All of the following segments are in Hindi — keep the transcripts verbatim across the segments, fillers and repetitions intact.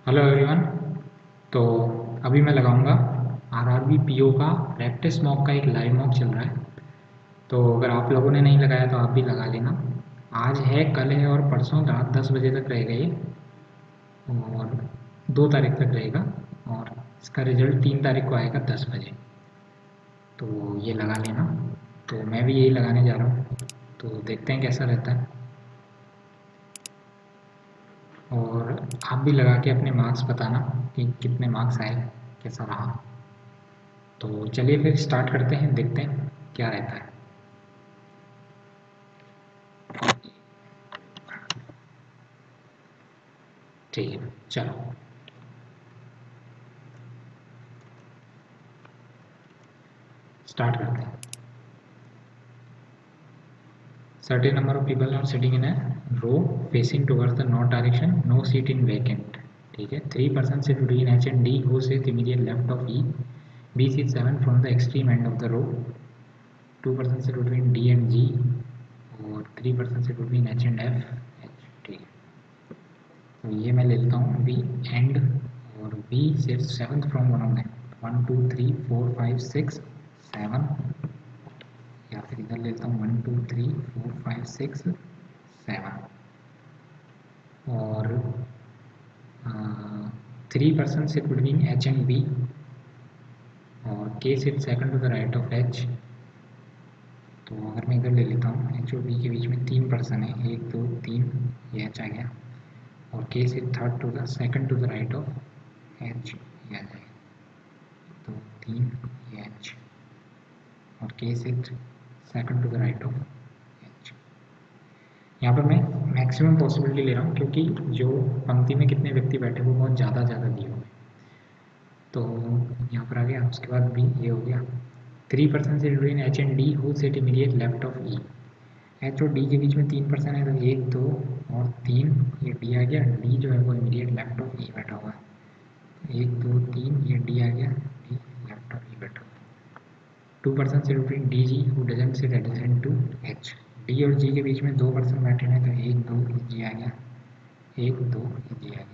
Hello everyone. तो अभी मैं लगाऊंगा आरआरबी पीओ का प्रैक्टिस मॉक का एक लाइव मॉक चल रहा है। तो अगर आप लोगों ने नहीं लगाया तो आप भी लगा लेना। आज है, कल है और परसों रात दस बजे तक रहेगा ये, और दो तारीख तक रहेगा। और इसका रिजल्ट तीन तारीख को आएगा दस बजे। तो ये लगा लेना। तो मैं भी यही लगाने जा रहा हूँ, तो देखते हैं कैसा रहता है। और आप भी लगा के अपने मार्क्स बताना कि कितने मार्क्स आए, कैसा रहा। तो चलिए फिर स्टार्ट करते हैं, देखते हैं क्या रहता है। ठीक है, चलो स्टार्ट करते हैं। Certain number of people are sitting in a row facing towards the north direction, no seat in vacant. ठीक है, three persons sit between H and D who sits immediate left of E. B sits seven from the extreme end of the row. Two persons sit between D and G और three persons sit between H and F. H, ठीक है। तो ये मैं ले लेता हूँ B and, और B sits seventh from one of them. One, two, three, four, five, six, seven. या फिर इधर लेता हूँ one two three four five six seven. और three person sit between H and B, और K sit second to the right of H. तो अगर मैं इधर ले लेता हूँ, एच और बी के बीच में तीन पर्सन है, एक दो तीन, ये एच आ गया। और K sit third to the second to the right of H, ये आ जाएगा। तो तीन, ये एच, और K sit second to the right of H. यहाँ पर मैं मैक्सिमम पॉसिबिलिटी ले रहा हूँ क्योंकि जो पंक्ति में कितने व्यक्ति बैठे वो बहुत ज़्यादा ज़्यादा दिए हुए। तो यहाँ पर आ गया, उसके बाद भी ये हो गया। थ्री पर्सन से between H and D who sit immediate left of E. H और डी के बीच में तीन पर्सन है, तो एक दो और तीन, ये डी आ गया। डी जो है वो इमीडिएट लेफ्ट ऑफ ई बैठा हुआ है। एक दो तीन, ये डी आ गया, डी लेफ्ट ऑफ ई बैठा हुआ है। Two person sit between D G who doesn't sit adjacent to H. D और जी के बीच में दो पर्सन बैठे हैं, तो एक दो, ये जी आ गया, एक दो, ये जी आ गया।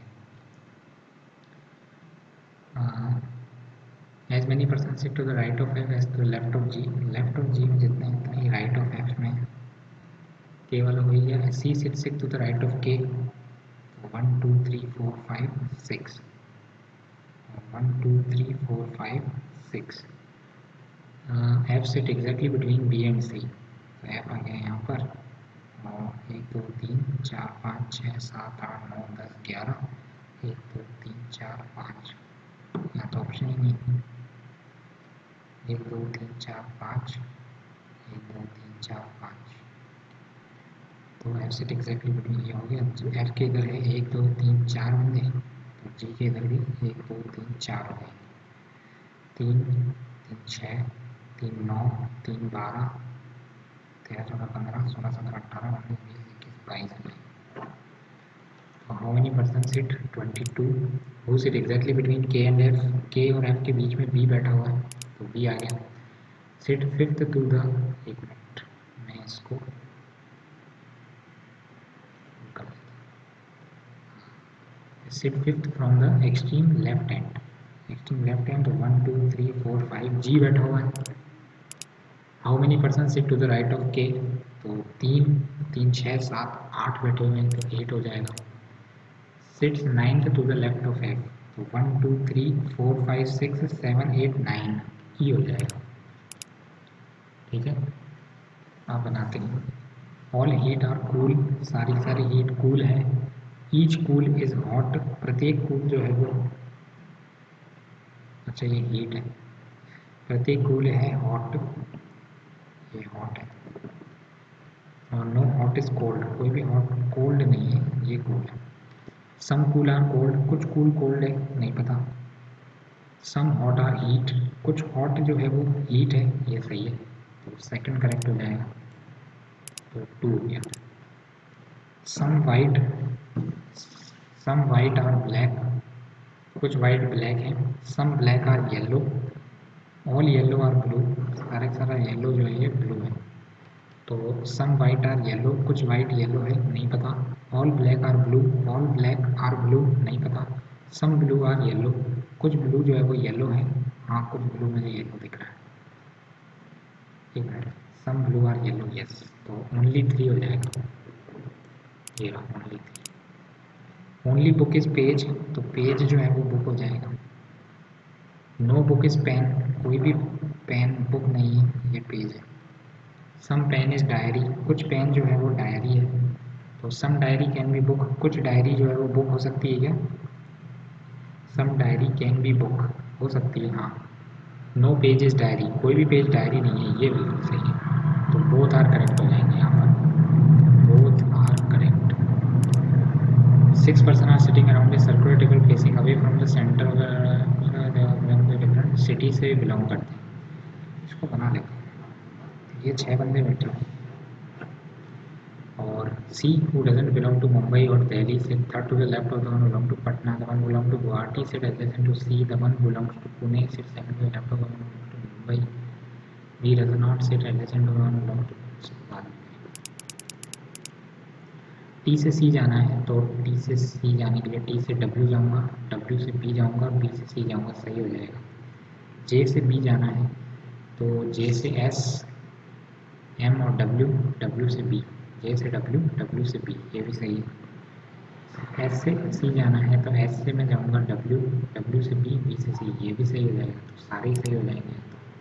As many person sit to the right of F as to left of G. Left of G में जितने हैं उतने ही राइट ऑफ एफ में केवल हो गया। C sit sit to the right of K. One two three four five six, one two three four five six. F sit exactly between B and C, तो एफ आ गया यहाँ पर। और एक दो तीन चार पाँच छः सात आठ नौ दस ग्यारह, एक दो तीन चार पाँच, यहाँ तो ऑप्शन ही नहीं। एक दो तीन चार पाँच, एक दो तीन चार पाँच, तो एफ सिट एग्जैक्टली बिटवीन ये हो गया। जो एफ के इधर है एक दो तीन चार होंगे, तो जी के इधर भी एक दो तीन चार हो गए। तीन तीन छः, तीन नौ, तीन बारह, तेरह चौदह पंद्रह, सोलह सत्रह अठारह उन्नीस बीस इक्कीस बाईस। How many person sit twenty two who sit exactly between K and F. K और एफ के बीच में बी बैठा हुआ है, तो बी आ गया। सिट फिफ्थ टू द, एक मिनट मैं इसको कर देता हूँ। Sit fifth from the extreme left hand. Extreme left hand, तो one two three four five, G बैठा हुआ है। How many person sit to the right of K, तो तीन तीन छः सात आठ बैठे हुए हैं, तो एट हो जाएगा। Sits ninth to the left of F, तो one two three four five six seven eight nine, E हो जाएगा। ठीक है, आप बनाते हैं। ऑल हीट आर कूल, सारी सारी हीट कूल है। ईच कूल इज हॉट, प्रत्येक कूल जो है वो, अच्छा ये हीट है, प्रत्येक कूल है हॉट, ये हॉट है। और नो हॉट इज कोल्ड, कोई भी हॉट कोल्ड नहीं है, ये कूल है। सम कूल आर कोल्ड, कुछ कूल कोल्ड है, नहीं पता। सम हॉट आर हीट, कुछ हॉट जो है वो हीट है, ये सही है, तो सेकंड करेक्ट हो जाएगा, तो टू हो गया। Some white, some white are black, कुछ वाइट ब्लैक है। Some black are yellow, all yellow are blue, सारा सारा येलो जो है ये ब्लू है। तो सम वाइट आर येलो, कुछ वाइट येलो है, नहीं पता। All black are blue, all black are blue, नहीं पता। सम ब्लू आर येलो, कुछ ब्लू जो है वो येलो है, हाँ कुछ ब्लू मुझे येलो दिख रहा है। एक minute, some blue are yellow, yes, तो ओनली थ्री हो जाएगा, ये रहा only three. Only book is page, तो पेज जो है वो बुक हो जाएगा। नो बुक इज पेन, कोई भी पेन बुक नहीं है, ये पेज है। सम पेन इज डायरी, कुछ पेन जो है वो डायरी है, तो some diary can be book, कुछ डायरी जो है वो बुक हो सकती है क्या? Some diary can be book, हो सकती है हाँ। नो पेज इज डायरी, कोई भी पेज डायरी नहीं है, ये बिल्कुल सही है, तो बोथ आर करेक्ट हो जाएंगे यहाँ पर, both are correct. Six person are sitting around a circular table facing away from the centre, different city से बिलोंग करते हैं, इसको बना लेते हैं। ये छः बंदे बैठे हैं और C who doesn't belong to Mumbai or Delhi sit third to the left of the one who belong to Patna, the one who belong to Guwahati sit adjacent to C, the one who belongs to Pune sit second to the left of the one who belongs to Mumbai, D does not sit adjacent to the one who belongs to T से सी जाना है, तो टी से सी जाने के लिए टी से डब्ल्यू जाऊंगा, डब्ल्यू से बी जाऊंगा, बी से सी जाऊंगा, सही हो जाएगा। जे से बी जाना है तो जे से एस, एम और डब्ल्यू, डब्ल्यू से बी, जे से डब्ल्यू, डब्ल्यू से बी, ये भी सही है। एस से सी जाना है तो एस से मैं जाऊंगा डब्ल्यू, डब्ल्यू से बी, बी से सी, ये भी सही हो जाएगा, तो सारे ही सही हो जाएंगे।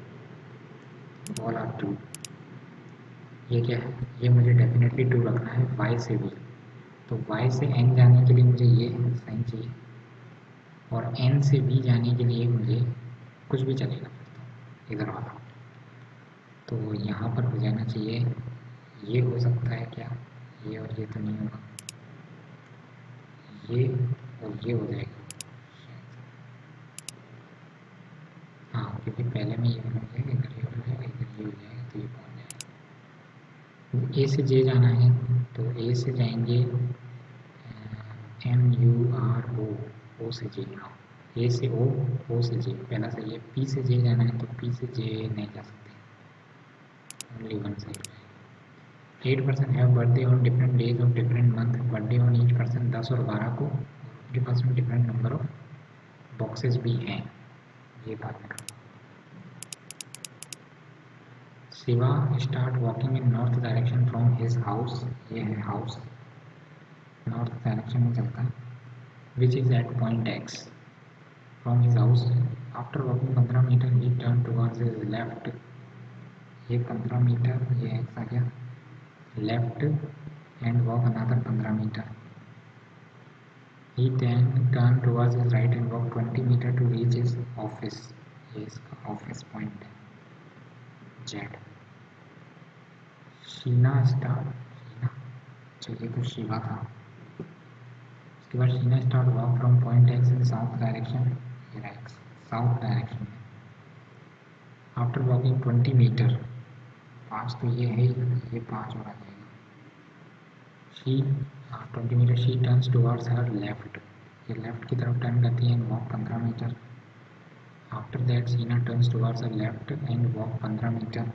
All are true. ये क्या है, ये मुझे डेफिनेटली ट्रू रखना है। वाई से बी, तो वाई से एन जाने के लिए मुझे ये साइन चाहिए, और एन से बी जाने के लिए मुझे कुछ भी चलेगा इधर वाला, तो यहाँ पर हो जाना चाहिए, ये हो सकता है क्या, ये और ये तो नहीं होगा, ये और ये हो जाएगा हाँ, क्योंकि पहले में ये हो जाएगा, इधर ये हो जाएगा, इधर ये हो जाएगा, तो ये पहुँच जाएगा। ए से जे जाना है तो ए से जाएंगे M U R O, O से जे, हाँ ए से ओ, ओ से जे, पहला सही है। पी से जे जाना है तो पी से जे नहीं जा सकते, ओनली वन सही है। Eight person have birthday on different days of different month, birthday on each person दस और बारह को, उनके पास में डिफरेंट नंबर ऑफ बॉक्सेस भी हैं, ये बात है। Shiva start walking in north direction from his house, ये है हाउस, नॉर्थ डायरेक्शन में चलता है, which is at point X from his house. After walking पंद्रह metre he turn towards his left, ये पंद्रह मीटर, ये एक्स आ गया, लेफ्ट एंड वॉक अनदर पंद्रह metre, he then turn towards his right and walk twenty meter to reach his office, ये इसका ऑफिस पॉइंट है जेड। शीना स्टार्ट, शीना, चलिए तो शिवा था, उसके बाद Sheena start walk from point X in south direction, ये एक्स साउथ डायरेक्शन में। आफ्टर वॉकिंग ट्वेंटी मीटर, पाँच तो ये है, ये पाँच और आ जाएगा। She twenty metre, she turns towards her left, ये लेफ्ट की तरफ टर्न करती है, वॉक पंद्रह metre. After that Sheena turns towards her left and walk पंद्रह मीटर,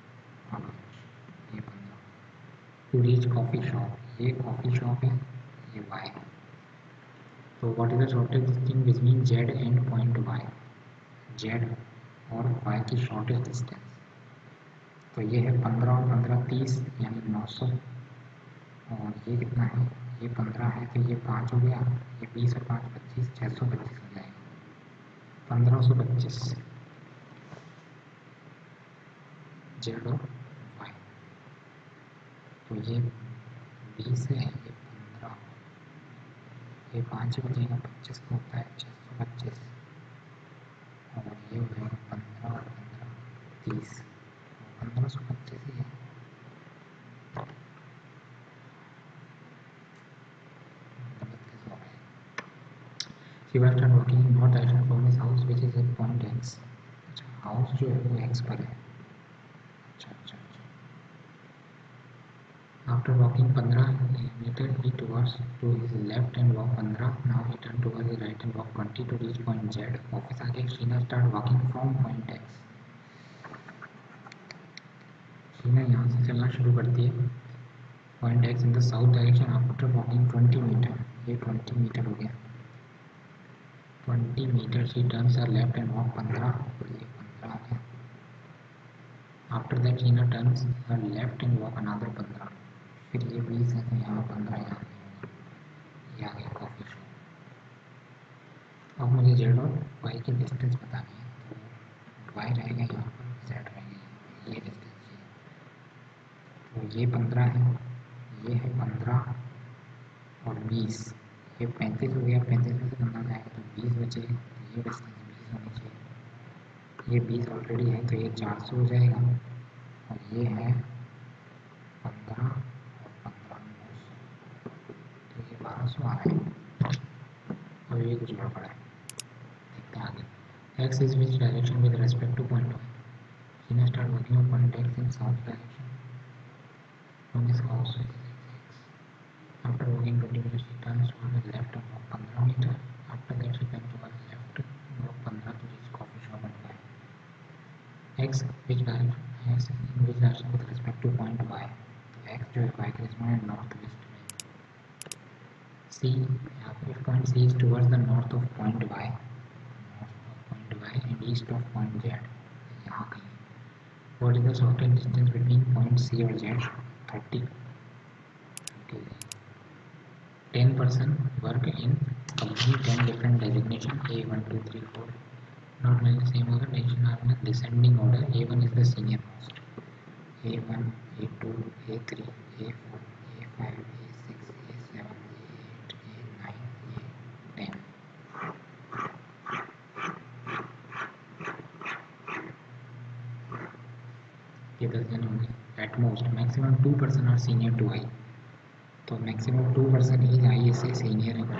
ये पंद्रह। टू रीच कॉफ़ी शॉप, ये कॉफ़ी शॉप है, ये वाई। तो what is the shortest distance between Z and point Y, Z और वाई की शॉर्टेस्ट डिस्टेंस, तो ये है पंद्रह और पंद्रह तीस, यानी नौ सौ, और ये कितना है, ये पंद्रह है तो ये पाँच हो गया, ये बीस और पाँच पच्चीस, छः सौ पच्चीस हो जाएगा, पंद्रह सौ पच्चीस जेड और वाई। तो ये बीस है, ये पंद्रह, ये पाँच हो जाएगा, पच्चीस का होता है छः सौ पच्चीस, और ये हो जाएगा पंद्रह और पंद्रह तीस, पंद्रह सौ पच्चीस ही है। Shiva start walking in north direction from his house which is at point X, अच्छा हाउस जो है वो एक्स पर है, अच्छा अच्छा अच्छा। आफ्टर वॉकिंग पंद्रह metre he towards to his left and walk पंद्रह, now he turn towards his right and walk twenty to reach point Z. Office आगे Sheena start walking from point X, Sheena यहाँ से चलना शुरू करती है point X in the south direction after walking twenty metre, ये ट्वेंटी मीटर हो गया। Twenty metre she turns her left and walk पंद्रह, तो ये पंद्रह है। After that Sheena turns her left and walk another पंद्रह, फिर ये बीस है तो यहाँ पंद्रह यहाँ ये आ गया कॉफी शॉप। अब मुझे जेड और वाई की डिस्टेंस बतानी है, तो वाई रहेगा यहाँ पर, जेड रहेगा ये डिस्टेंस है। तो ये पंद्रह है, ये है पंद्रह और बीस, ये पैंतीस हो गया, पैंतीस में से पंद्रह जाएगा तो बीस बचे, तो ये डिस्टेंस बीस होनी चाहिए। ये बीस ऑलरेडी है तो ये चार सौ हो जाएगा, और ये है पंद्रह और पंद्रह नौ सौ, तो ये बारह सौ आ रहा है। और ये कुछ गड़बड़ है, देखते हैं आगे। X is which direction with respect to point Y, Sheena start working on point X in south direction from his house. After walking twenty meters, she turns to the left and walk fifteen meters. After that, she turns to the left and walk fifteen to reach coffee shop at Y. X which direction? X in which direction with respect to point Y? तो X जो है Y के रिस्पेक्ट में नॉर्थ वेस्ट में। C यहाँ पर if point C is towards the north of point Y, north of point Y and east of point Z, यहाँ कहीं। What is the shortest distance between point C और Z? thirty. ten person work in company ten different designation A one two three four, not only same order, designation are in a descending order. A one is the senior most, A one, A two, A three, A four, A five, A six, A seven, A eight, A nine, A ten. ये दस जन होंगे at most. Maximum two person are senior to I, तो मैक्सिमम टू पर्सन ही आई से सीनियर है,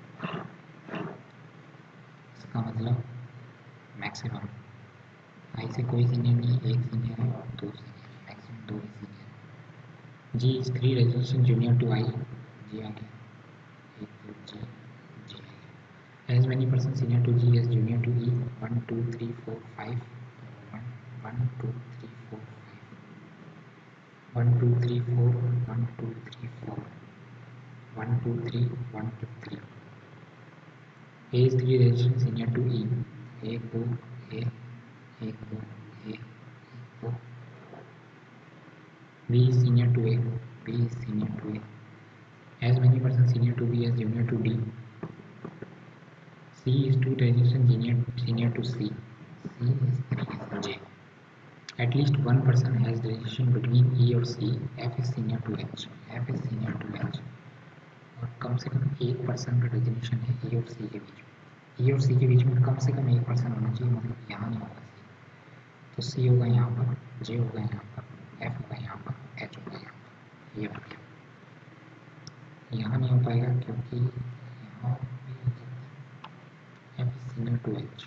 इसका मतलब मैक्सिमम आई से कोई सीनियर नहीं, एक सीनियर है और दो सीनियर है, मैक्सिमम दो ही सीनियर है। G is three resistance junior to I, G आ गया एक दो जी, जी आ गया। As many person senior to G as junior to E, one two three four five, one one two three four five, one two three four, one two three four, one two three one two three. A is three registered senior to E, एक दो A, एक दो A, एक दो। B is senior to A, B is senior to A. As many persons senior to B as junior to D. C is two registered senior senior to C, C is three is J. At least one person has registration between E और C. F is senior to H, F is senior to H. और कम से कम एक पर्सन का डेजिग्नेशन है ए और सी के बीच में, ए और सी के बीच में कम से कम एक पर्सन होना चाहिए, मतलब यहाँ नहीं होगा सी, तो सी होगा यहाँ पर, जे होगा यहाँ पर, एफ होगा यहाँ पर, एच होगा यहाँ पर, ये हो गया। यहाँ नहीं हो पाएगा क्योंकि यहाँ भी हो सकता है एफ सीनियर टू एच,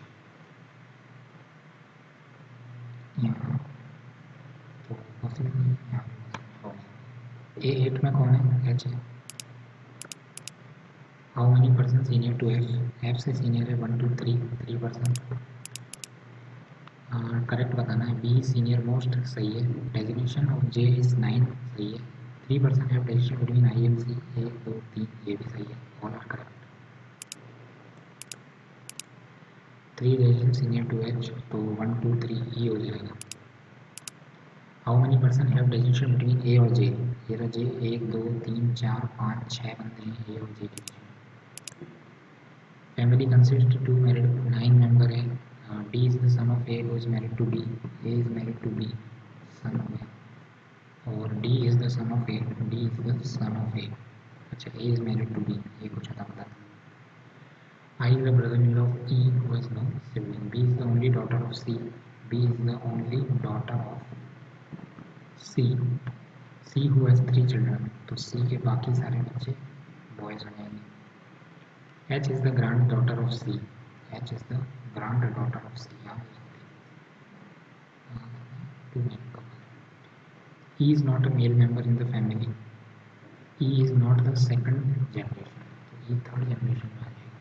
यहाँ तो पॉसिबल नहीं, यहाँ हो गया। ए एट में कौन है? एच है। How many person senior to F? F से सीनियर है one two three, three person. Correct बताना है। बी सीनियर मोस्ट सही है, designation of J is nine सही है। Three person have designation between I and C, एक दो तीन, ये भी सही है, all are correct. Three designation senior to H, तो वन टू थ्री ई हो जाएगा। How many person have designation between ए और जे? ये रहा जे, एक दो तीन चार पाँच छः बंदे हैं ए और जे के बीच में। Family consist to married, nine member है। D is the son of A who is married to D, A is married to B, son हो गया। और D is the son of A, D is the son of A. अच्छा, A is married to B, ये कुछ अता पता था। I is the brother in law of E who has no sibling. B is the only daughter of C, B is the only daughter of C. C who has three children, तो सी के बाकी सारे बच्चे बॉयज हो जाएंगे। H is the granddaughter of C. H is the granddaughter of C. यहाँ two men couple. E is not a male member in the family. E is not the second generation. तो E third generation में आ जाएगा,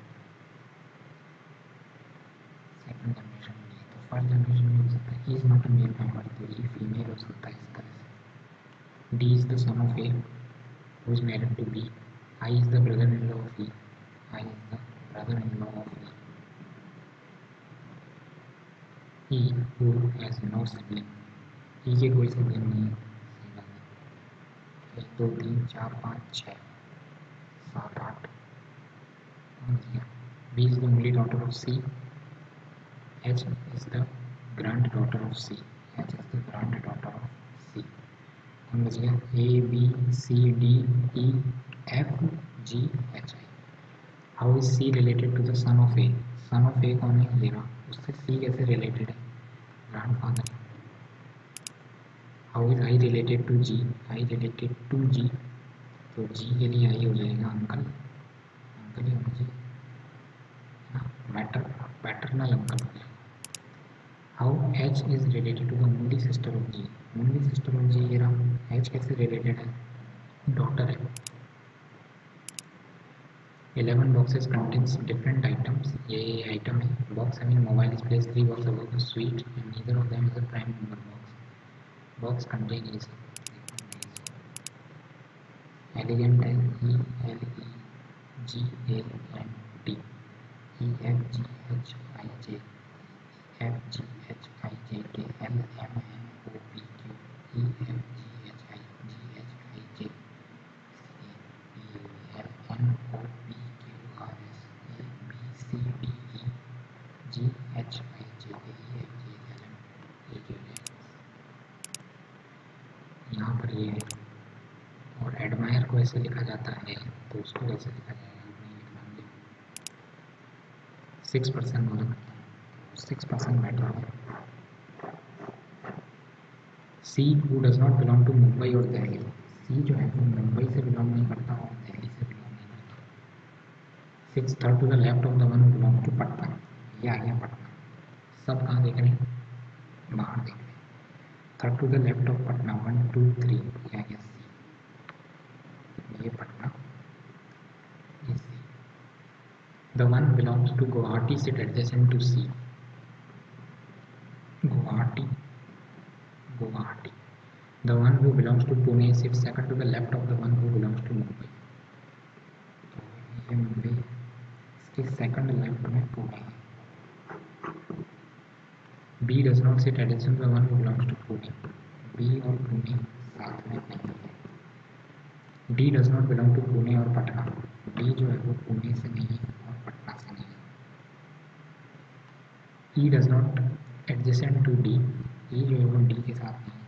second generation में नहीं, तो first generation में हो सकता है। E is not a male member, तो E female हो सकता है इस तरह से। D is the son of A who is married to B. I is the brother-in-law of E. I is the brother-in-law of E. E who has no sibling, E के कोई सिबलिंग नहीं है, सही बात है। एक दो तीन चार पाँच छः सात आठ, B is the only daughter of C, H is the granddaughter of C, H is the granddaughter of C. कौन बच गया? A B C D E F G H I. How is C related to the son of A? Son of A कौन है? ये रहा, उससे सी कैसे रिलेटेड है? Grandfather. How is I related to G? I related to जी, तो जी के लिए आई हो जाएगा अंकल, अंकल ही होना चाहिए, मैटर पैटर्नल अंकल हो जाएगा। How H is related to the only sister of G? Only sister of G ये रहा, एच कैसे रिलेटेड है? डॉटर है। eleven boxes contains different items, ये आइटम है। Box having mobile is placed three boxes above the suite and neither of them is a prime number box. Box contain is elegant है, E L E G A N T, E F G H I J, F G H I J K L M N O P Q, E F G H I G H I J P L N O P Q R S A B C D E G H I J K E F G L M A Q R S। यहाँ पर ये है। और एडमायर को ऐसे लिखा जाता है, तो उसको कैसे लिखा जाएगा? नहीं लिखना मुझे, सिक्स परसेंट बोला, सिक्स परसेंट बेटर है। C who does not belong to Mumbai और दिल्ली, सी जो है वो मुंबई से बिलोंग नहीं करता और दिल्ली से बिलोंग नहीं करता। Six third to the left of the one who belong to Patna, ये आ गया पटना। सब कहाँ देख रहे हैं? बाहर देख रहे हैं। Third to the left of Patna, one two three, ये आ गया सी, ये पटना, ये C. The one belongs to Guwahati sit adjacent to C, Guwahati, Guwahati. The one who belongs to Pune sits second to the left of the one who belongs to Mumbai. तो ये मुंबई, इसके सेकंड लेफ्ट में पुणे है। B does not sit adjacent to the one who belongs to Pune. B और पुणे साथ में नहीं है। D does not belong to Pune और पटना, D जो है वो पुणे से नहीं है और पटना से नहीं है। E does not adjacent to D, E जो है वो D के साथ नहीं है,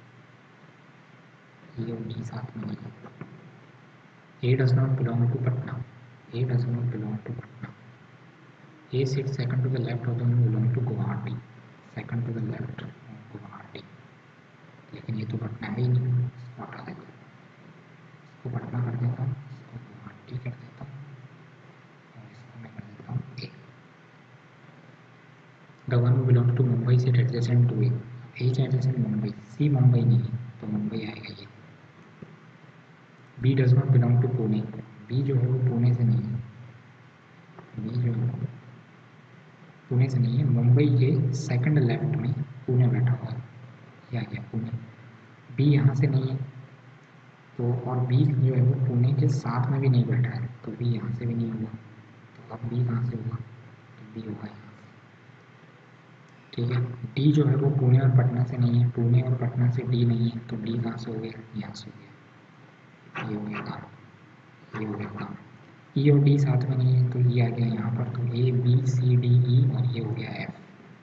E और D साथ में नहीं है। A does not belong to Patna, A does not belong to Patna. A sits second to the left of the one who belong to Guwahati, second to the left of Guwahati. लेकिन ये तो पटना है ही नहीं, इसको हटा देता हूँ, इसको पटना कर देता हूँ, इसको गुवाहाटी कर देता हूँ और इसको मैं कर देता हूँ A. The one who belongs to Mumbai sits adjacent to A. A is adjacent Mumbai, C Mumbai नहीं है तो मुंबई आएगा ये। B does not belong to Pune, B जो है वो पुणे से नहीं है, B जो है पुणे से नहीं है, मुंबई के सेकंड लेफ्ट में पुणे बैठा हुआ है, ये आ गया पुणे। B यहाँ से नहीं है तो, और B जो है वो पुणे के साथ में भी नहीं बैठा है, तो B यहाँ से भी नहीं हुआ, तो अब B कहाँ से हुआ? तो B होगा यहाँ से, ठीक है। D जो है वो पुणे और पटना से नहीं है, पुणे और पटना से D नहीं है, तो D कहाँ से हो गया? यहाँ से हो गया, ये हो गया काम, ये हो गया काम। E और D साथ में नहीं है तो ये आ गया यहाँ पर, तो A B C D E और ये हो गया F।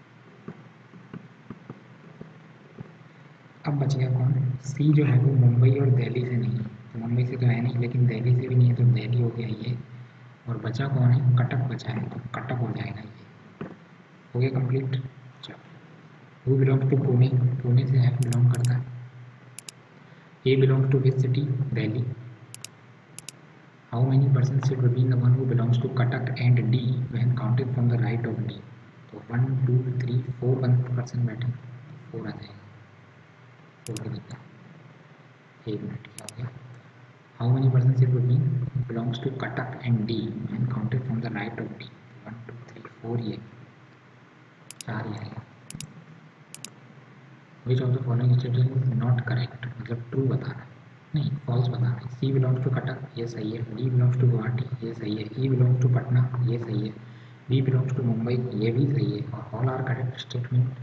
अब बच गया कौन? C जो है वो मुंबई और दिल्ली से नहीं है, तो मुंबई से तो है नहीं, लेकिन दिल्ली से भी नहीं है, तो दिल्ली हो गया ये। और बचा कौन है? कटक बचा है, तो कटक हो जाएगा ये। हो गया कंप्लीट। चलो, who belongs to Pune, Pune से F बिलोंग करता है। A belongs to which city? Delhi. How many persons sit between the one who belongs to Cuttack and D when counted from the right of D? तो one two three four one percent बैठे, फोर आ जाएगा, फोर के बदला एक मिनट क्या हो गया? How many persons sit between belongs to Cuttack and D when counted from the right of D? One two three four, ये चार ही आएगा। Which of the following statement is not correct? मतलब ट्रू बताना है, नहीं फॉल्स बताना है। C बिलोंग्स टू कटक, ये सही है। D बिलोंग्स टू गुवाहाटी, ये सही है। E बिलोंग्स टू पटना, ये सही है। बी बिलोंग्स टू मुंबई, ये भी सही है और ऑल आर करेक्ट स्टेटमेंट।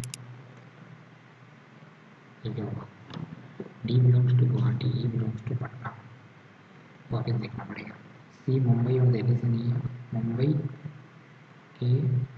ये क्या होगा? D belongs to Guwahati, E belongs to Patna, वापस देखना पड़ेगा। सी मुंबई और दिल्ली से नहीं है, मुंबई के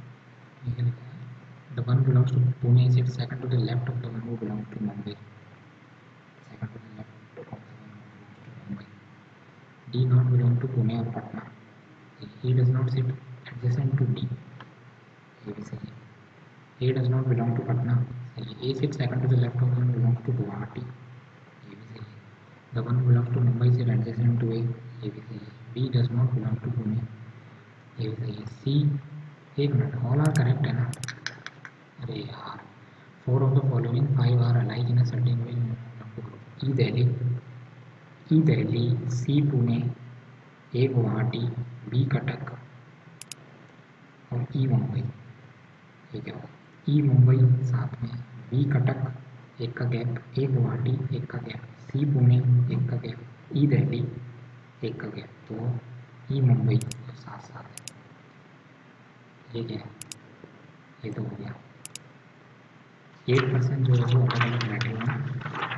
the one belongs to Pune, is it second to the left of the one who belongs to Mumbai? Second to the left of the one who belongs to Mumbai. D not belong to Pune or Patna. He does not sit adjacent to D. ये भी सही है। A does not belong to Patna. सही है। A sits second to the left of the one who belongs to Guwahati. ये भी सही है। The one who belongs to Mumbai sits adjacent to A. ये भी सही है। B does not belong to Pune. ये भी सही है। C, एक मिनट, all are correct है ना? अरे यार, four of the following five are alike in a certain way. E Delhi, E Delhi, C Pune, A Guwahati, B Cuttack और E मुंबई। ये क्या होगा? E मुंबई साथ में, B कटक एक का गैप, A गुवाहाटी एक का गैप, C पुणे एक का गैप, E दिल्ली एक का गैप, तो E मुंबई साथ साथ। ये क्या है? ये तो हो गया। एट परसेंट जो है वो अलग अलग बैठे हुए हैं।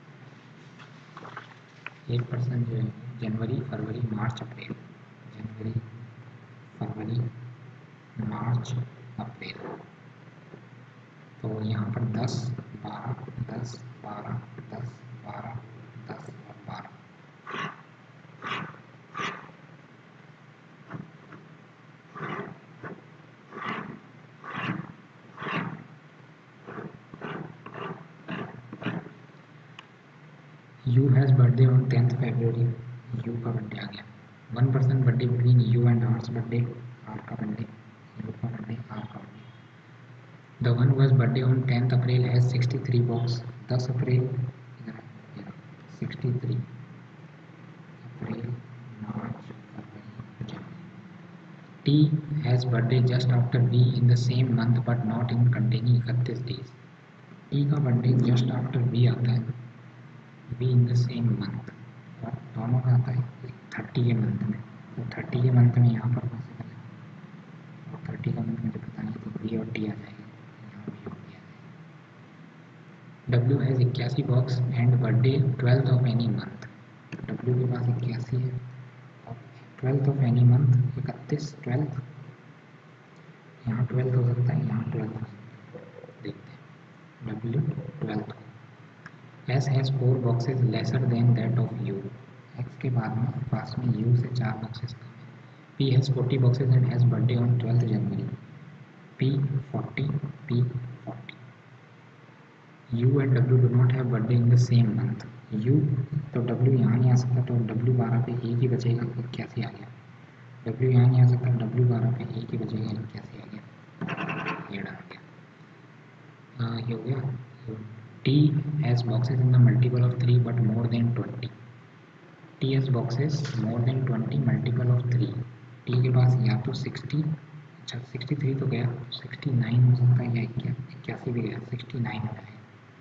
एट परसेंट जो है जनवरी, फरवरी, मार्च, अप्रैल। जनवरी, फरवरी, मार्च, अप्रैल। तो यहाँ पर दस, बारह, दस, बारह, दस, बारह, दस और बारह। U has birthday on tenth February, U का बर्थडे आ गया। One percent birthday between U and R's birthday, R का बर्थडे, यू का बर्थडे, आर का birthday. The one was birthday on tenth April has sixty three box, दस अप्रैल इधर सिक्सटी थ्री, अप्रैल, मार्च, फरवरी, जनवरी। T has birthday just after B in the same month but not in continue इकतीस डेज। टी का बर्थडे जस्ट आफ्टर बी आता है, B in the same month, और दोनों का आता है थर्टी के मंथ में। तो थर्टी के मंथ में यहाँ पर पॉसिबल है, और थर्टी का मंथ मुझे पता नहीं, तो बी और टी आ जाएगा, यहाँ बी और टी आ जाएगा। डब्ल्यू हैज़ इक्यासी box and birthday twelfth of any month, W के पास इक्यासी है और ट्वेल्थ ऑफ एनी मंथ इकतीस, ट्वेल्थ, यहाँ ट्वेल्थ हो सकता है, यहाँ ट्वेल्थ हो सकता है, देखते हैं। W twelfth, S has four boxes lesser than that of U. X के बाद में पास में U से चार बॉक्सेस कम है। P has forty boxes and has birthday on twelfth January. P forty, P forty. U and W do not have birthday in the same month. U तो W यहाँ नहीं आ सकता, तो W बारह पे एक ही बचेगा, इक्यासी आ गया। W यहाँ नहीं आ सकता, W बारह पे एक ही बचेगा, इक्यासी आ गया। ये डर गया। हाँ, ये हो गया। T has boxes in the multiple of three but more than twenty. T has boxes more than twenty multiple of three. T के पास या तो sixty, अच्छा सिक्सटी थ्री तो गया, सिक्सटी नाइन हो सकता है, या इक्यासी भी गया, सिक्सटी नाइन हो जाएगा।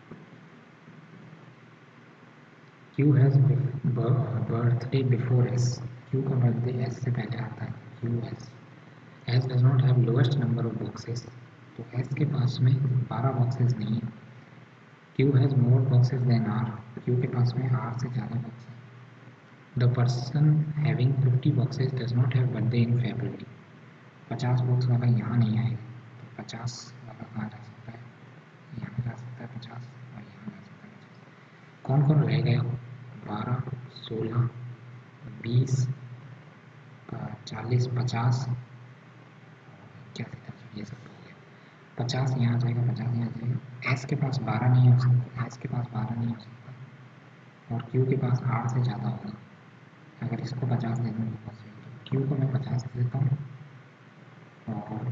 Q has birthday before S. Q का बर्थडे S से पहले आता है, Q S. S does not have lowest number of boxes, तो S के पास में बारह बॉक्सेस नहीं है। Q has more boxes than R. Q के पास में R से ज़्यादा बॉक्स है। The person having fifty boxes does not have birthday in February. पचास बॉक्स वाला यहाँ नहीं आएगा, तो पचास वाला कहाँ जा सकता है? यहाँ जा सकता है पचास, और यहाँ जा सकता है पचास। कौन कौन रह गया? बारह, सोलह, बीस, चालीस, पचास, क्या ये सब हो गया। पचास यहाँ जाएगा, पचास यहाँ जाएगा। एस के पास बारह नहीं हो सकता, एस के पास बारह नहीं हो सकता, और क्यू के पास आठ से ज़्यादा होगा। अगर इसको पचास दे दूँ तो क्यू को मैं पचास दे देता हूँ, और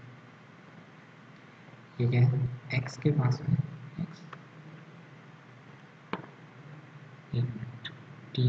ये क्या है? एक्स के पास में एक्स, एक minute, T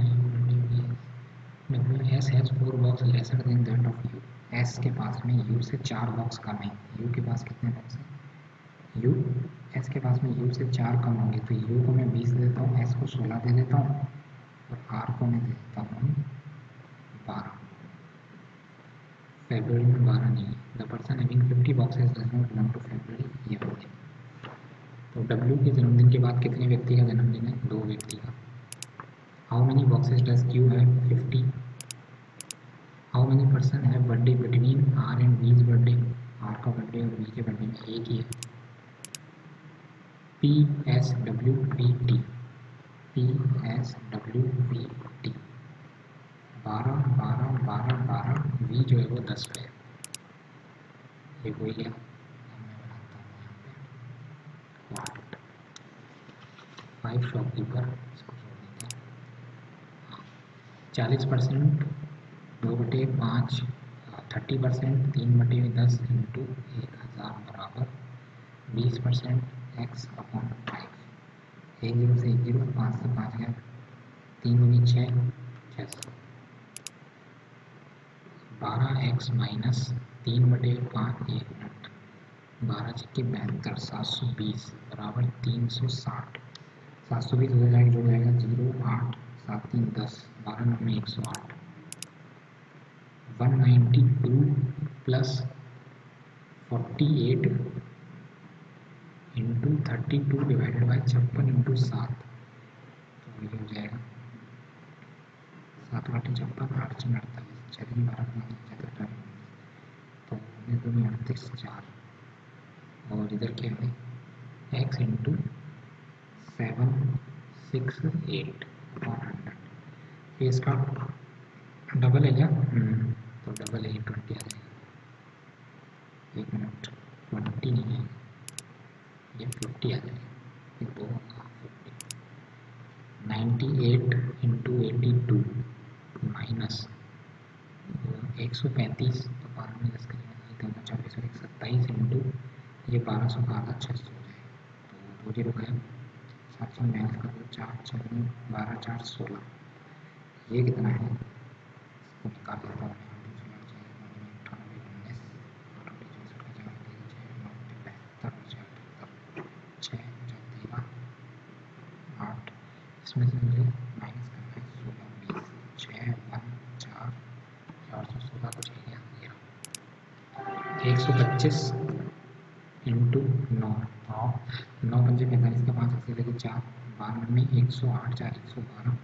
W S has four box lesser than that of U. S के पास में यू से चार बॉक्स कम है। यू के पास कितने बॉक्स हैं? यू, एस के पास में यू से चार कम होंगे, तो यू को मैं बीस देता हूँ, एस को सोलह दे देता हूँ, और आर को मैं दे देता हूँ बारह। फेब्रुवरी में बारह नहीं है। The person having fifty boxes does not belong to February, ये हो गया। तो डब्ल्यू के जन्मदिन के बाद कितने व्यक्ति का जन्मदिन है? दो व्यक्ति का। How many boxes does Q have? Fifty. How many person have birthday between R and V's birthday? R का बर्थडे और वी के बर्थडे में एक ही है। P S W V T, P S W V T, बारह बारह बारह बारह, वी जो है वो दस पे है। ये हो गया। मैं बनाता हूँ यहाँ पे फाइव शॉपकीपर, इसको छोड़ देते हैं। हाँ, चालीस परसेंट दो बटे पाँच, थर्टी परसेंट तीन बटे दस इंटू एक हज़ार बराबर बीस परसेंट एक्स अपॉन फाइव। एक जीरो से एक जीरो, पाँच से पाँच गया, तीन दूनी छः, छः सौ। बारह एक्स माइनस तीन बटे पाँच, एक मिनट, बारह छक्के बहत्तर, सात सौ बीस बराबर तीन सौ साठ। सात सौ बीस हो जाएगा, जो जाएगा जीरो आठ सात तीन दस, बारह नौ में एक सौ आठ। One ninety two plus forty eight into thirty two divided by छप्पन इंटू सात, तो ये हो जाएगा सात आठ छप्पन, आठ छः अड़तालीस, छः दिन बारह चौहत्तर, तो ये दोनों अड़तीस चार, और इधर क्या है X into seven six eight upon hundred. ये इसका डबल है क्या? तो डबल है, ट्वेंटी आ जाएगा। एक मिनट, ट्वेंटी नहीं है, ये फिफ्टी आ जाएगा, ये दो fifty. Ninety eight into eighty two minus एक सौ पैंतीस, तो बारह में दस करेंगे तो चौबीस और एक सत्ताईस इंटू ये बारह सौ का आधा छः सौ हो जाएगा, तो दो जीरो गया, सात सौ माइनस कर दो, चार छः बारह चार सोलह, ये कितना है? इसको निकाल लेता हूँ। इसमें से मुझे माइनस करना है सोलह बीस, छः वन चार, चार सौ सोलह को चाहिए तेरह, एक सौ पच्चीस इंटू नौ, नौ नौ पंजे पैंतालीस का पाँच अस्सी लगे चार, बारह में एक सौ आठ, चार एक सौ बारह,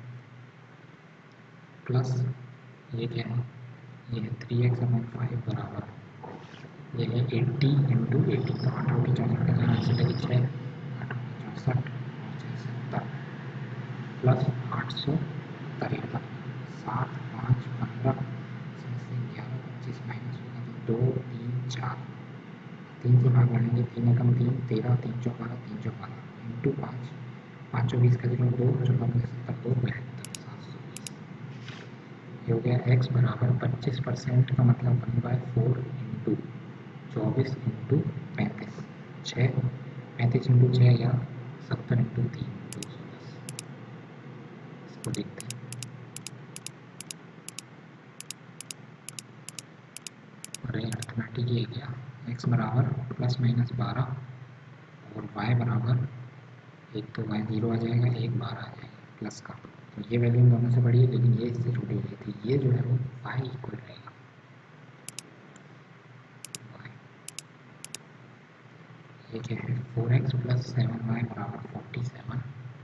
प्लस ये क्या है? ये है थ्री एक्स अपॉन फाइव बराबर ये है एट्टी इंटू एटी, तो आठ रोटी चौंसठ का चार अस्सी लगे छः, आठ रोटी चौंसठ और छः सत्तर, प्लस आठ सौ तिरपन, सात पाँच पंद्रह, छः से ग्यारह पच्चीस माइनस होगा तो दो तीन चार, तीन से भाग बढ़ेंगे, तीन एकम तीन, तेरह तीन चौ बारह, तीन चौ बारह इंटू पाँच, पाँच चौबीस का जीरो दो, चौदह में सत्तर दो बहत्तर, सात सौ बीस। ये हो गया एक्स बराबर पच्चीस परसेंट का मतलब वन बाय फोर इंटू चौबीस इंटू पैंतीस, छः पैंतीस इंटू छः या सत्तर इंटू तीन, दो सौ दस। इसको देखते हैं, अरे अर्थमेटिक ये क्या? एक्स बराबर प्लस माइनस बारह और वाई बराबर एक, तो वाई जीरो आ जाएगा, एक बारह आ जाएगा प्लस का, तो ये वैल्यू इन दोनों से बड़ी है लेकिन ये इससे छोटी हो गई थी, ये जो है वो वाई इक्वल रहेगा वाई, ये क्या है four X plus seven Y बराबर फोर्टी सेवन,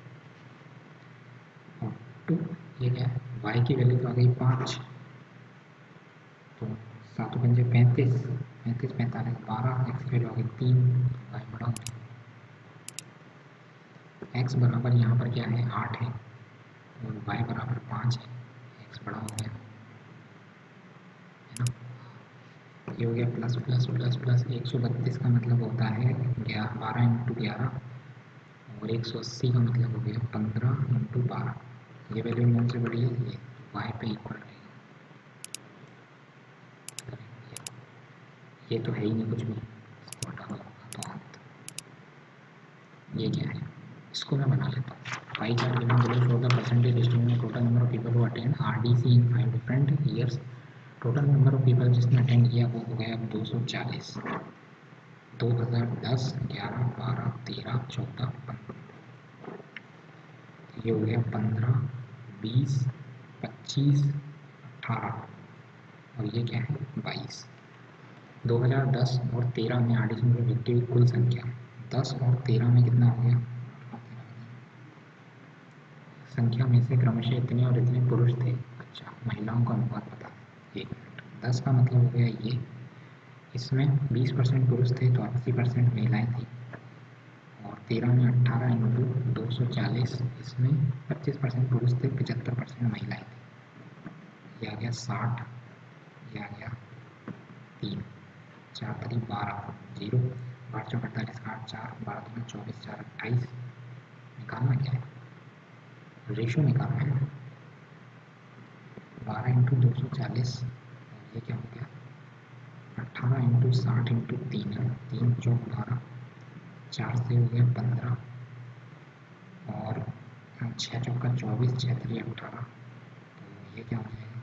और टू ये क्या है वाई की वैल्यू तो आ गई पाँच, तो सातों पंजे पैंतीस, पैंतीस पैंतालीस बारह, एक्स की वैल्यू आ गई तीन, वाई बड़ा हो गया। एक्स बराबर यहाँ पर क्या है आठ है और वाई बराबर पाँच है, एक्स बड़ा हो गया है ना। ये हो गया प्लस प्लस प्लस प्लस, एक सौ बत्तीस का मतलब होता है ग्यारह, बारह इंटू ग्यारह, और एक सौ अस्सी का मतलब हो गया पंद्रह इंटू बारह, ये वैल्यू इन से बड़ी है, ये वाई पे इक्वल रहेगा। ये तो है ही नहीं कुछ भी, इसको हटा दो तो अंत। ये क्या है? इसको मैं बना लेता हूँ। Pie chart given below show the percentage distribution total number of people who attend RDC in five different years. Total number of people जिसने अटेंड किया वो हो गया दो सौ चालीस, दो हज़ार दस, ग्यारह, बारह, तेरह, चौदह, पंद्रह, ये हो गया पंद्रह, बीस, पच्चीस, अठारह, और ये क्या है बाईस। दो हज़ार दस और तेरह में आरडीसी में व्यक्ति की कुल संख्या, दस और तेरह में कितना हो गया, संख्या में से क्रमशः इतने और इतने पुरुष थे। अच्छा, महिलाओं का अनुपात बता। एक मिनट, दस का मतलब हो गया ये, इसमें बीस परसेंट पुरुष थे तो अस्सी परसेंट महिलाएं थी। और तेरह में अट्ठारह इंटू दो सौ चालीस, इसमें पच्चीस परसेंट पुरुष थे, पचहत्तर परसेंट महिलाएं थी। ये आ गया साठ, ये आ गया तीन, चार तरी बारह, जीरो, बारह चौक अड़तालीस, आठ चार, बारह दूनी चौबीस, चार अट्ठाईस। निकालना क्या है, रेशो निकालना है। बारह इंटू दो सौ चालीस, ये क्या हो गया, अट्ठारह इंटू साठ इंटू तीन, तीन चौक बारह, चार से हो गया पंद्रह, और छः चौका चौबीस, छः तरी अट्ठारह, तो ये क्या हो जाएगा,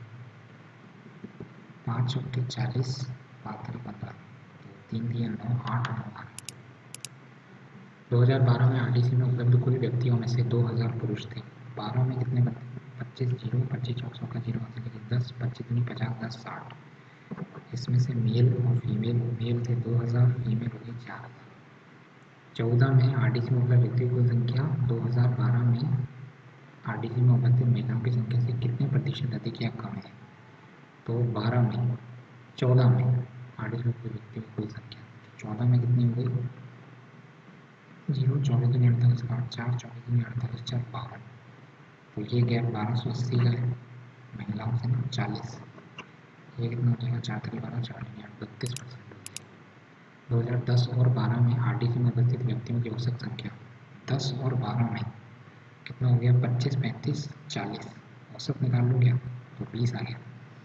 पाँच चौके चालीस, पाँच तरी पंद्रह, तो तीन दिया नौ, आठ नौ आठ। दो हज़ार बारह में आरडीसी में उपलब्ध कुल व्यक्तियों में से दो हज़ार पुरुष थे। बारह में कितने बने, पच्चीस जीरो, पच्चीस चौक सौ का जीरो हाथ से लेके दस, पच्चीस दूनी पचास, दस साठ। इसमें से मेल और फीमेल, मेल थे दो हज़ार, फीमेल हो गई चार हज़ार। चौदह में आरडीसी में उपलब्ध व्यक्तियों की कुल संख्या दो हज़ार बारह में आरडीसी में उपस्थित महिलाओं की संख्या से कितने प्रतिशत अधिक या कम है। तो बारह में, चौदह में आरडीसी में उपलब्ध व्यक्तियों की कुल संख्या, चौदह में कितनी हो गई, जीरो, चौबीस दूनी अड़तालीस, आठ चार, चौबीस दूनी अड़तालीस, चार बावन, तो ये गैप बारह सौ अस्सी का है, महिलाओं से चालीस, ये कितना हो जाएगा, चार तरी बारह, चार दूनी आठ, बत्तीस परसेंट हो जाएगा। दो हज़ार दस और बारह में आरडीसी में उपस्थित व्यक्तियों की औसत संख्या, दस और बारह में कितना हो गया, पच्चीस, पैंतीस, चालीस, औसत निकाल लो क्या, तो बीस आ गया।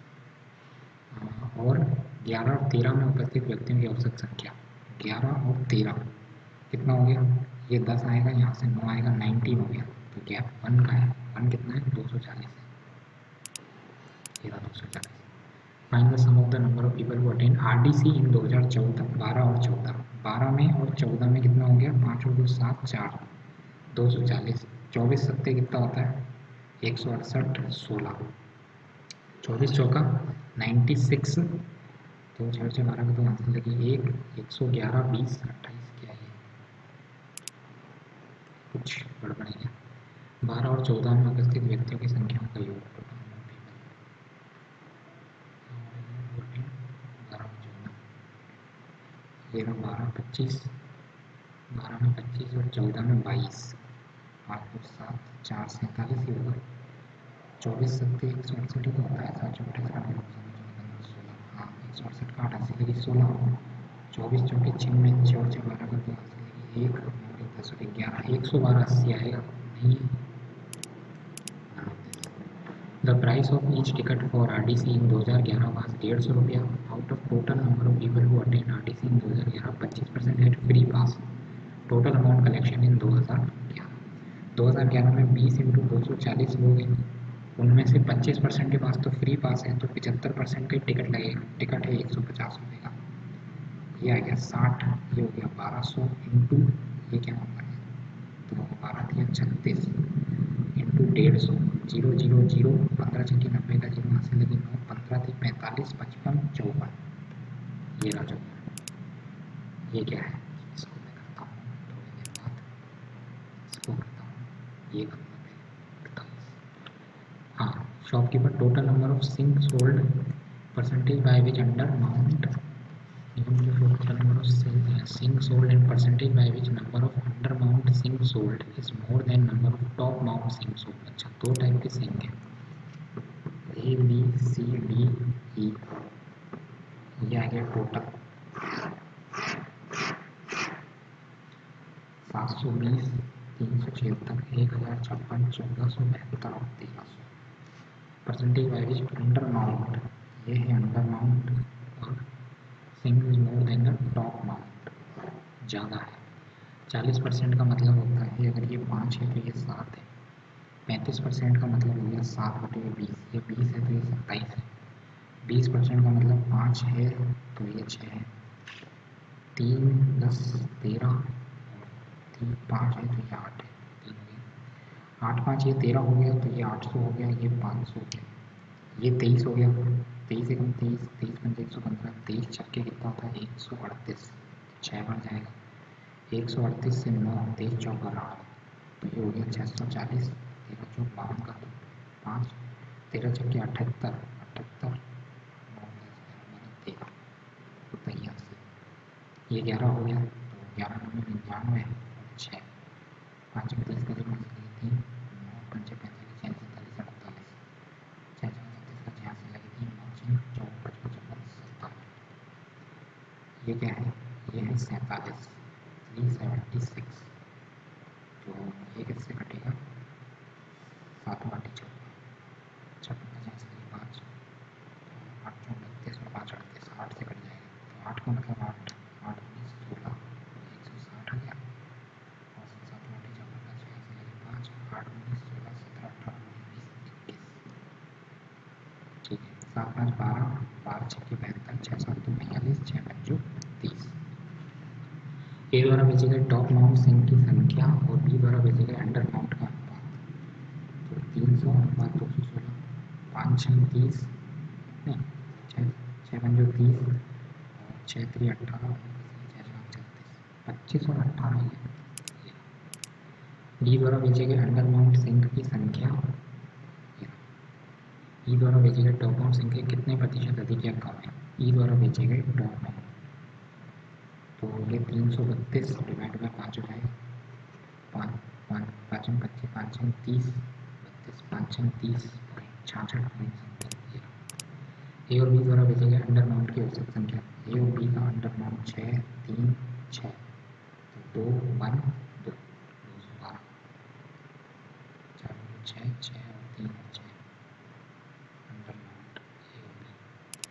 और ग्यारह और तेरह में उपस्थित व्यक्तियों की औसत संख्या, ग्यारह और तेरह कितना हो गया, ये दस आएगा, यहाँ से नौ आएगा, नाइनटीन हो गया, तो गैप वन का है। वन कितना है, दो सौ चालीस है, ये रहा दो सौ चालीस। Find the sum of the number of people who attend RDC in दो हज़ार चौदह, बारह और चौदह, बारह में और चौदह में कितना हो गया, पाँच और दो सात, चार, दो सौ चालीस, चौबीस सत्ते कितना होता है, एक सौ अड़सठ, सोलह, चौबीस चौका नाइन्टी सिक्स, तो छः छः बारह का तो आंसर लगी एक, एक सौ ग्यारह, बीस, अट्ठाईस, क्या है कुछ गड़बड़ है। बारह और चौदह में उपस्थित व्यक्तियों की संख्याओं का योग, बारह में चौदह, तेरह बारह पच्चीस, बारह में पच्चीस और चौदह में बाईस, आठ दो सात, चार सैंतालीस ही होगा, चौबीस सत्ते एक सौ अड़सठ ही तो होता है, सात चौबीस सोलह, हाँ एक सौ अड़सठ का आठ अस्सी लगी सोलह, चौबीस चौके छिन्नवे, चौर छः बारह का दो अस्सी लगी एक, दस और ग्यारह, एक सौ बारह अस्सी आएगा नहीं। The price of each ticket for RDC in दो हज़ार ग्यारह वाज डेढ़ सौ रुपया। Out of total number of people who attend RDC in दो हज़ार ग्यारह, पच्चीस percent had free pass. Total amount collection in दो हज़ार ग्यारह, दो हज़ार ग्यारह में बीस इंटू दो सौ चालीस लोग हैं, उनमें से पच्चीस परसेंट के पास तो फ्री पास है, तो पचहत्तर परसेंट का टिकट लगेगा, टिकट है एक सौ पचास रुपये का, ये आ गया साठ, ये हो गया बारह सौ इंटू, ये क्या नंबर है, तो बारह दिया छत्तीस इंटू डेढ़ सौ, जीरो जीरो जीरो, पंद्रह छक्के नब्बे का जीरो हासिल लगी नौ, पंद्रह थी पैंतालीस, पचपन, चौवन, ये रहा चौवन। ये क्या है, इसको मैं करता हूँ थोड़ी देर बाद, इसको करता हूँ, ये मतलब है अड़तालीस। हाँ, shopkeeper total number of sink sold percentage by which undermount, total number of sink sold and percentage by which number of under mount sink sold is more than number of top mount sink sold। अच्छा, दो टाइप के सिंक हैं, ए बी सी डी ई, ये आ गया टोटल सात सौ बीस, तीन सौ छिहत्तर, एक हज़ार छप्पन, चौदह सौ बहत्तर और तेरह सौ। Percentage by which undermount, ये है अंडर माउंट, और sink is more than the top mount, ज़्यादा है। चालीस परसेंट का मतलब होता है अगर ये पाँच है तो ये सात है, पैंतीस परसेंट का मतलब हो गया सात बटे ये बीस, ये बीस है तो ये सत्ताईस है, बीस परसेंट का मतलब पाँच है तो ये छः है, तीन दस तेरह, तीन पाँच है तो ये आठ है, तीन हो गया, आठ पाँच ये तेरह हो गया तो ये आठ सौ हो गया, ये पाँच सौ हो गया, ये तेईस हो गया, तेईस एकम तेईस, तेईस पंजे एक सौ पंद्रह, तेईस छक्के कितना होता है एक सौ अड़तीस, छः बढ़ जाएगा। एक सौ अड़तीस से नौ, तेईस चौका आठ, तो ये हो गया छः सौ चालीस। तेरह चौक बावन का दो पाँच, तेरह छक्के अठहत्तर, अठहत्तर नौ दस ग्यारह तेरह, तो तैयार से ये ग्यारह हो गया। तो ग्यारह नौ निन्यानवे, छः पाँच में तीस का जमा लगी तीन, नौ पंचे पैंतालीस, छः सैंतालीस अड़तालीस, छः छः छत्तीस का छियासी लगी तीन, नौ छः चौवन पचपन छप्पन सत्तावन। ये क्या है, ये है सैंतालीस, थ्री सेवेंटी सिक्स। तो ये किससे कटेगा, सातों आठ छप्पन, छप्पन का चांस लगी पाँच, आठ चौ बत्तीस और पाँच अड़तीस, आठ से कट जाएगा। तो आठ का मतलब आठ, आठ उन्नीस सोलह, एक सौ साठ आ गया। और सातों आठ छप्पन का चांस लगी पाँच, आठ उन्नीस सोलह सत्रह अठारह उन्नीस बीस इक्कीस। ठीक है, सात पाँच बारह, बारह छक्के पैंतालीस, छः सात दो बयालीस, छः पंचो तीस। ए द्वारा भेजे गए टॉप माउंट सिंक की संख्या और बी द्वारा भेजे गए अंडर माउंट का अनुपात। तो तीन सौ अनुपात दो सौ सोलह, पाँच छः तीस, नहीं छः छः पंजो तीस, और छः त्री अट्ठारह, छः सात छत्तीस, पच्चीस और अट्ठारह। डी द्वारा भेजे गए अंडर माउंट सिंक की संख्या, ई द्वारा भेजे गए टॉप माउंट सिंक के कितने प्रतिशत अधिक या कम है। ई द्वारा भेजे गए टॉप माउंट, तो ये तीन सौ बत्तीस डिवाइड बाई पाँच हो जाएगा, पाँच पाँच पाँच में पच्चीस, पाँच छः तीस, बत्तीस पाँच छः तीस, छाछठ पॉइंट सत्तर। ए और बी द्वारा भेजे गए अंडर माउंट की औसत संख्या। ए और बी का अंडर माउंट छः तीन छः, तो दो वन दो, दो सौ बारह, चार छः छः और तीन और छः अंडर माउंट ए और बी।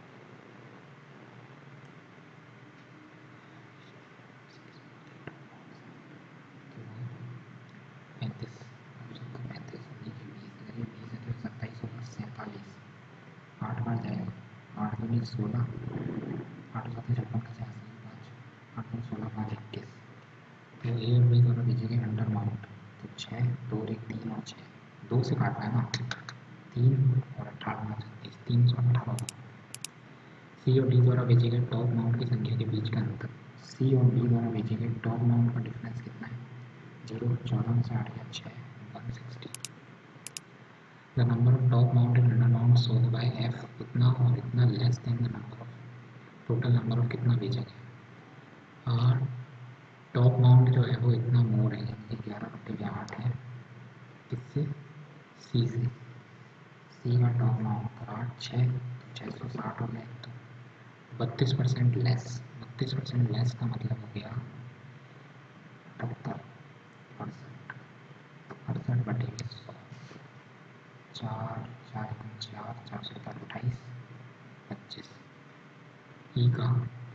पैंतीस पैंतीस बीस, अगर ये बीस है तो सत्ताईस होगा सैंतालीस, आठ बार जाएगा, आठ दूनी सोलह, आठ सात छप्पन का चार सौ पाँच, आठ नौ सोलह पाँच इक्कीस। तो ए और बी दोनों भेजे गए अंडर माउंट, तो छः दो एक तीन और छः, दो से काटना है ना, तीन और अठारह छत्तीस, तीन सौ अठारह। सी और डी द्वारा भेजे गए टॉप माउंट की संख्या के बीच का अंतर। सी और डी द्वारा भेजे गए टॉप माउंट का डिफरेंस कितना है, जीरो, चौदह में से आठ गया छः, one sixty. The number of top mount and undermount sold by F, इतना और इतना less than the number of total number of कितना भेजा गया। और टॉप माउंट जो है वो इतना मोर है, यानी ग्यारह बटे आठ है, किससे, सी से। सी का टॉप माउंट आठ छः, तो छः सौ साठ हो गया, तो बत्तीस परसेंट लेस, बत्तीस परसेंट लेस का मतलब हो गया अठहत्तर परसेंट, अड़सठ बटे में सौ, चार चार चार चार सौ अट्ठाईस पच्चीस। ई का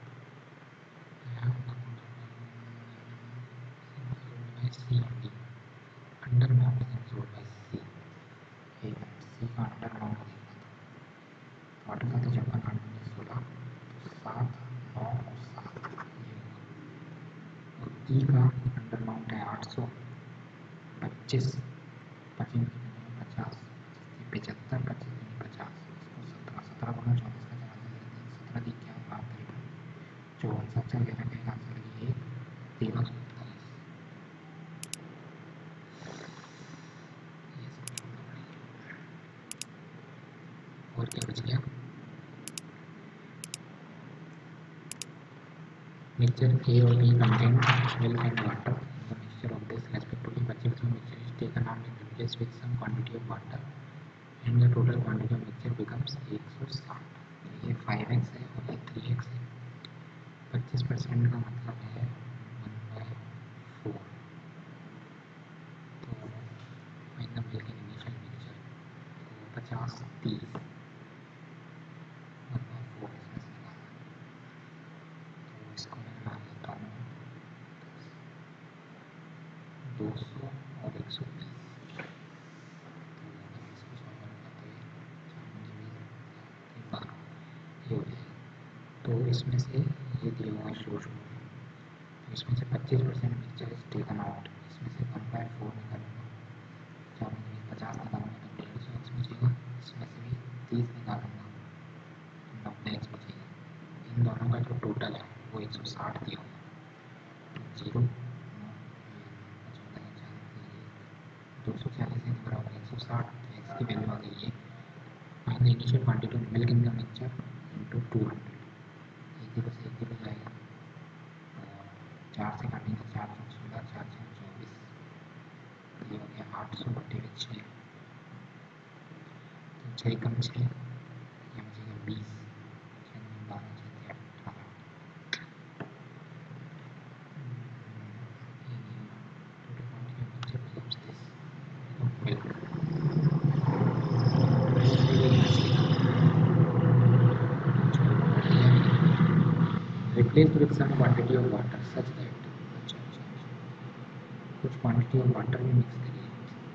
सी और D undermount control by C. एक सी का अंडर माउंट देखना था, आठ सात छप्पन आठ उन्नीस सोलह, सात नौ और सात ये होगा। और ई का अंडर माउंट है आठ सौ पच्चीस, पच्चीस पचास, पचहत्तर, पच्चीस पचास, सत्रह, सत्रह गुना चौबीस का चार सौ तीन, सत्रह दी क्या बात तिरपन, चौवन सत्तर लेना का आंसर लगी एक, तेरह सौ इकतालीस। ये सब छोड़ना पड़ेगा। और क्या बच गया, मिक्सचर ए और B contain milk and water, the mixture of this respectively पच्चीस percent mixture is taken out in beverages with some quantity of water and the total quantity of mixture becomes एक सौ साठ। तो ये फाइव एक्स है और ये थ्री एक्स है। पच्चीस परसेंट का मतलब है वन बाई फोर, तो in the milk initial mixture, तो पचास तीस, वन बाई फोर इसमें से निकालना, तो इसको मैं मान लेता हूँ दो सौ और एक सौ बीस। तो इसमें से ये दिया हुआ है शोर शोर, तो इसमें से पच्चीस percent mixture is taken out, इसमें से वन बाई फोर निकालूंगा, चार में पचास निकालूंगा तो डेढ़ सौ एक्स बचेगा, इसमें से भी तीस निकालूंगा दोनों का जो टोटल है वो एक सौ साठ दिया होगा। जीरो दो सौ चालीस है बराबर एक सौ साठ, एक्स की वैल्यू आ गई है। Find the initial quantity of milk in the mixture into two hundred. एक जीरो से एक जीरो जाएगा और चार से काटेंगे, चार सौ सोलह, चार सौ चौबीस, ये हो गया आठ सौ बटे में छः, तो छः कम छः, ये बचेगा बीस, छः बारह छः अठारह, total quantity of mixture becomes this of milk. Replace with some quantity of water such that अच्छा अच्छा कुछ क्वांटिटी ऑफ वाटर भी मिक्स करिए।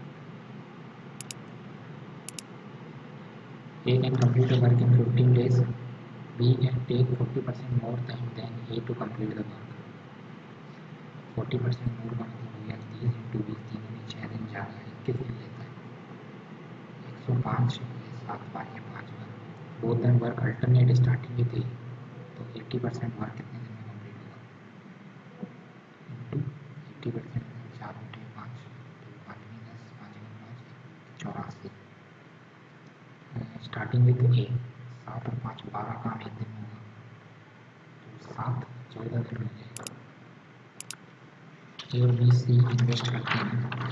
A can complete the work in fifteen days. B can take forty percent more time than A to complete the work. forty percent more का मतलब हो गया तीस इंटू बीस, तीनों में छः दिन ज़्यादा है, इक्कीस दिन लेता है। एक सौ पाँच सात बार या पाँच बार, both then work alternate starting में थी, तो अस्सी परसेंट वर्क कितने दिन में कंप्लीट होगा इंटू अस्सी परसेंट, चार बटे पाँच, तो पाँच में दस, पाँच में पाँच चौरासी। स्टार्टिंग विथ ए, सात और पाँच बारह काम एक दिन में होगा, तो सात चौदह दिन हो जाएगा। ए और बी सी इन्वेस्ट करते हैं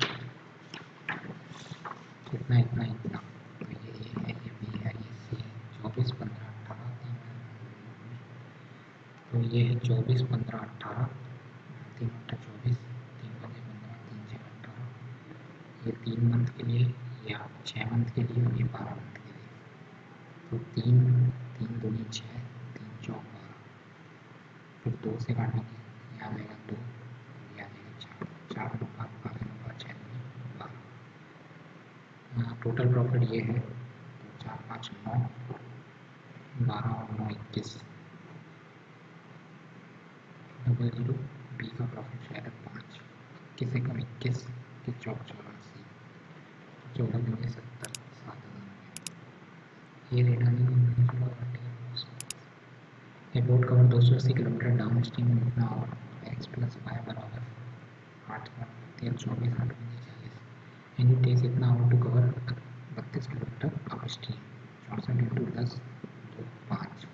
कितना इतना इतना, तो ये ए है, ये बी है, ये सी है। चौबीस पंद्रह अट्ठारह, तीन, तो ये है चौबीस पंद्रह अट्ठारह, तीन बटा चौबीस, तीन बजे पंद्रह, तीन छः अट्ठारह, ये तीन मंथ के लिए, ये छः मंथ के लिए और ये बारह मंथ के लिए। तो तीन तीन दूनी छः, तीन चौक बारह, फिर दो से काटेंगे, यहाँ आ जाएगा दो, ये आ जाएगा चार, चार नौ पाँच, पाँच नौ पाँच, छः दूनी बारह। टोटल प्रॉफिट ये है, तो चार पाँच नौ, बारह और नौ इक्कीस, डबल जीरो। बी का प्रॉफिट शेयर है पाँच, इक्कीस से कम इक्कीस, इक्कीस चौक चौरासी, चौदह दिन में सत्तर, सात हज़ार। ये रेट आने में थोड़ा घटेगा। ये बोट कवर दो सौ अस्सी किलोमीटर डाउन स्ट्रीम इतना और एक्स प्लस वाई बराबर आठ तेरह चौबीस आठ बजे चालीस, यानी तेईस इतना और टू कवर बत्तीस किलोमीटर अप स्ट्रीम, चौंसठ इंटू दस दो पाँच।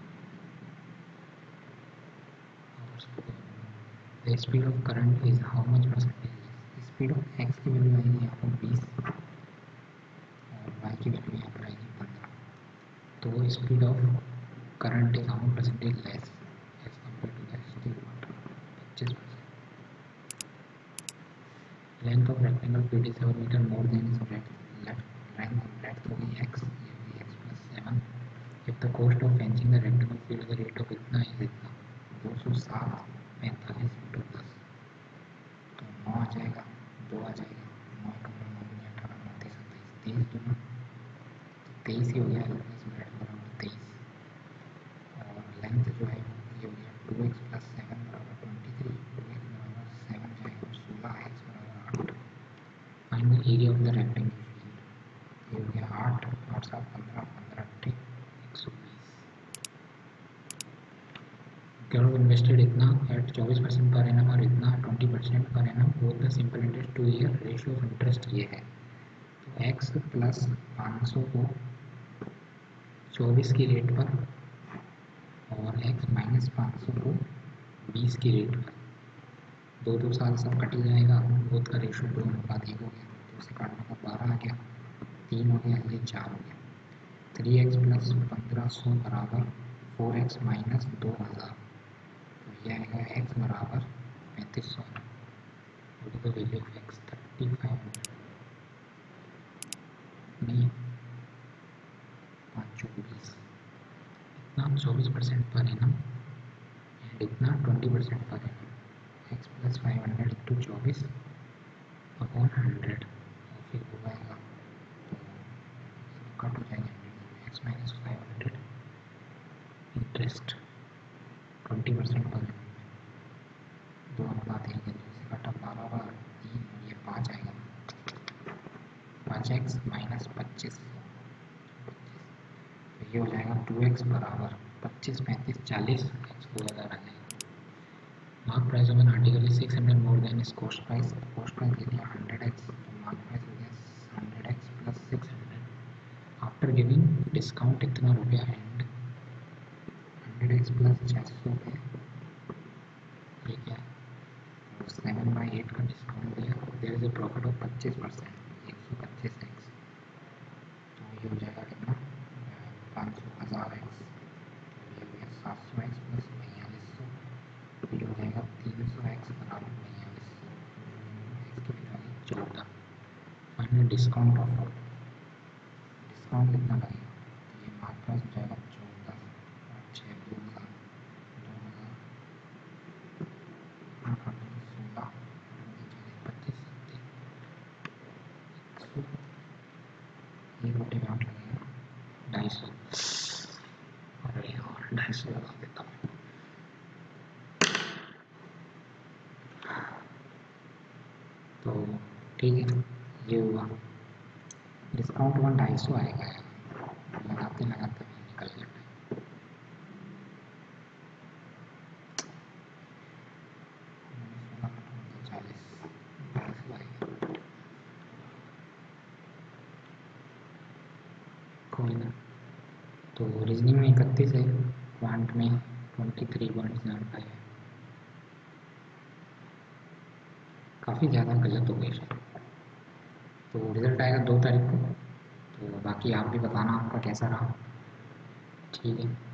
The speed of current is how much percentage? Speed of X की वैल्यू आएगी यहाँ पर बीस और वाई की वैल्यू यहाँ पर आएगी पंद्रह, तो speed of current is how percentage less as compare to the speed of water, पच्चीस percent. Length of rectangle fifty seven metre more than is breadth, length breadth हो गई एक्स, ये होगी X plus seven. If the cost of fencing the rectangle field the rate of इतना इज इतना, दो सौ सात पैंतालीस इंटू दस, तो नौ आ जाएगा, दो आ जाएगा, नौ का नौ नौ अठारह उनतीस सत्ताईस, तेईस दो ना, तो तेईस ही हो गया, प्लस ब्रेड बराबर तेईस, और लेंथ जो है ये हो गया टू एक्स प्लस सेवन बराबर ट्वेंटी थ्री, टू एक्स बराबर सेवन जाएगा सोलह, एक्स बराबर आठ। Find the area of the rectangle field, ये हो गया आठ, आठ सात पंद्रह, पंद्रह अट्ठे एक सौ बीस। करोड़ इन्वेस्टेड इतना एट चौबीस परसेंट पर एनम और इतना twenty percent per annum, both the simple interest two year ratio of interest ये है, तो एक्स प्लस पाँच सौ को चौबीस की रेट पर और एक्स माइनस पाँच सौ को बीस की रेट पर, दो दो साल सब कट ही जाएगा, बोथ का रेशियो दो अनुपात एक हो गया, तो उसे काटने का बारह आ गया, तीन हो गया, ये चार हो गया। थ्री एक्स प्लस पंद्रह सौ बराबर फोर एक्स माइनस दो हज़ार, तो ये आएगा एक्स बराबर पैंतीस सौ, the value of X thirty five hundred नहीं पाँच चौबीस, इतना चौबीस परसेंट पर एनम एंड इतना twenty percent per annum, X plus five hundred into चौबीस अपॉन हंड्रेड, और फिर हो जाएगा तो कट हो जाएगा hundred, X minus five hundred interest twenty percent per annum, दो अनुपात एक है, दो से काटा बारह बार तीन, ये पाँच आएगा, पाँच एक्स माइनस पच्चीस, तो ये हो जाएगा टू एक्स बराबर पच्चीस पैंतीस चालीस, सोलह हज़ार आ जाएगा। Mark price of an article is six hundred more than is cost price. Cost price दे दिया हंड्रेड एक्स, तो मार्क प्राइस हो गया hundred X plus six hundred after giving discount कितना रुपया है, एंड हंड्रेड एक्स प्लस छः सौ है, ये क्या है, सेवन बाई एट का डिस्काउंट दिया, there is a profit of पच्चीस परसेंट, एक सौ पच्चीस एक्स, तो ये हो जाएगा कितना, पाँच सौ हज़ार एक्स, तो ये हो गया सात सौ एक्स प्लस बयालीस सौ, तो ये हो जाएगा तीन सौ एक्स बराबर बयालीस सौ, एक्स की वैल्यू चौदह। फाइनल डिस्काउंट ऑफर, डिस्काउंट कितना लगेगा, तो ये मार्क प्राइस हो जाएगा चौदह और छः दो हज़ार, दो हज़ार आठ आठ सोलह चालीस पच्चीस सत्तर एक सौ, ये रोटे में आठ लगेगा ढाई सौ, अरे यार ढाई सौ लगा देता हूँ, तो ठीक है ये हुआ, डिस्काउंट वन ढाई सौ आएगा यार, लगाते लगाते निकल गया चालीस, ढाई सौ आएगा, कोई ना। तो रीजनिंग में इकतीस है, क्वांट में twenty three point seven five है, काफ़ी ज़्यादा गलत हो गई शायद। तो रिज़ल्ट आएगा दो तारीख को, तो बाकी आप भी बताना आपका कैसा रहा, ठीक है।